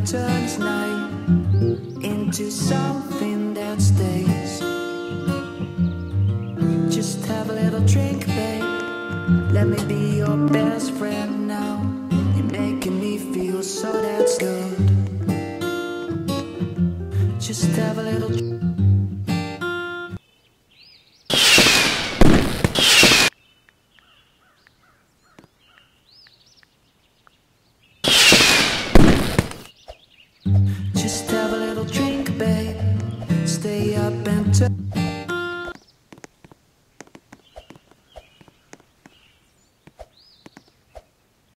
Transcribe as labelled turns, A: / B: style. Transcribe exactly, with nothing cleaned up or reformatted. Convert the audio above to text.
A: and turns night into something that stays. Just have a little drink, babe. Let me be your best friend now. You're making me feel so that's good. Just have a little drink. Just have a little drink, babe. Stay up and turn.